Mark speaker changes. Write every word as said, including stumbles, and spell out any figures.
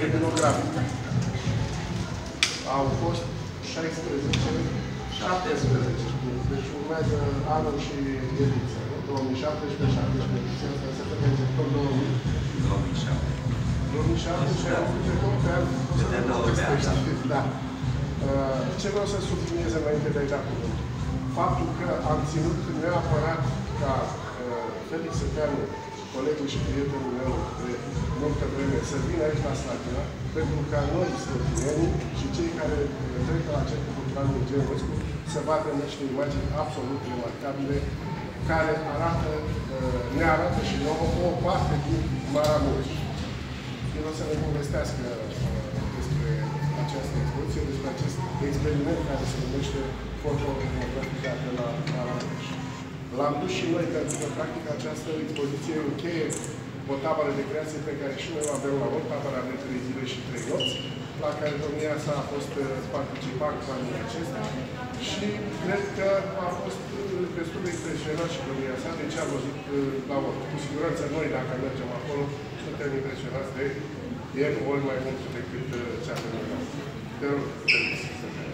Speaker 1: etnografică. Au fost șaisprezece, șaptesprezece. Deci urmează anul și ediția. două mii șaptesprezece, șaptesprezece ediția. Asta înseamnă că începem două mii șapte. două mii șapte și am început pe an. Da. Ce vreau să subliniez înainte de a-i da cuvântul? Faptul că am ținut neapărat ca Felix Săteanu, colegul și prietenul meu de multă vreme, să vină aici la Slatina, pentru ca noi, slătinenii și cei care trec la Centrul Cultural Eugen să vadă niște imagini absolut remarcabile, care arată, ne arată și nouă o parte din Maramureș. El o să ne povestească despre această expoziție, despre acest experiment care se numește fotoetnografica de la Maramureș. L-am dus și noi, pentru că, practic, această expoziție încheie o tabără de creație pe care și noi o avem la ori, tabăra de trei zile și trei nopți, la care domnia sa a fost participant anul acesta și cred că a fost destul de impresionat și domnia sa de ce a văzut la ori. Cu siguranță noi, dacă mergem acolo, suntem impresionați de el ori mai mult decât ce a văzut. Te rog,